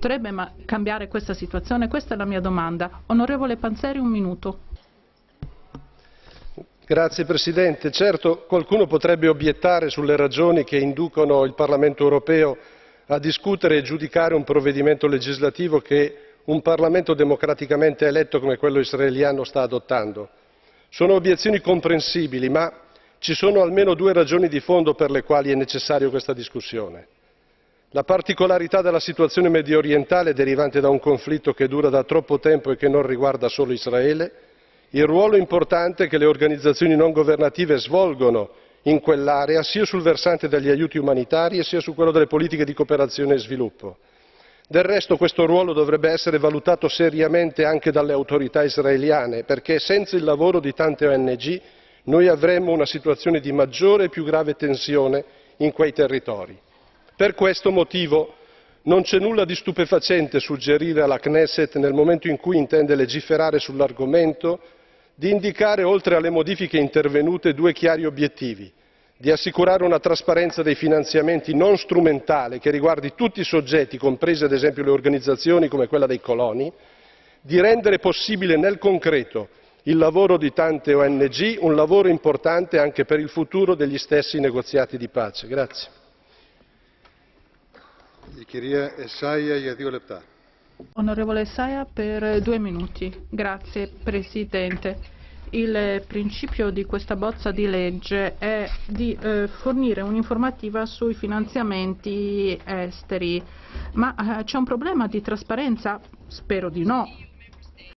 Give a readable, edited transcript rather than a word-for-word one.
Potrebbe cambiare questa situazione? Questa è la mia domanda. Onorevole Panzeri, un minuto. Grazie Presidente. Certo, qualcuno potrebbe obiettare sulle ragioni che inducono il Parlamento europeo a discutere e giudicare un provvedimento legislativo che un Parlamento democraticamente eletto come quello israeliano sta adottando. Sono obiezioni comprensibili, ma ci sono almeno due ragioni di fondo per le quali è necessaria questa discussione. La particolarità della situazione mediorientale derivante da un conflitto che dura da troppo tempo e che non riguarda solo Israele, il ruolo importante che le organizzazioni non governative svolgono in quell'area sia sul versante degli aiuti umanitari sia su quello delle politiche di cooperazione e sviluppo. Del resto questo ruolo dovrebbe essere valutato seriamente anche dalle autorità israeliane, perché senza il lavoro di tante ONG noi avremmo una situazione di maggiore e più grave tensione in quei territori. Per questo motivo non c'è nulla di stupefacente suggerire alla Knesset, nel momento in cui intende legiferare sull'argomento, di indicare, oltre alle modifiche intervenute, due chiari obiettivi: di assicurare una trasparenza dei finanziamenti non strumentale che riguardi tutti i soggetti, comprese ad esempio le organizzazioni come quella dei coloni, di rendere possibile nel concreto il lavoro di tante ONG, un lavoro importante anche per il futuro degli stessi negoziati di pace. Grazie. Onorevole Essayah per 2 minuti. Grazie Presidente. Il principio di questa bozza di legge è di fornire un'informativa sui finanziamenti esteri, ma c'è un problema di trasparenza? Spero di no.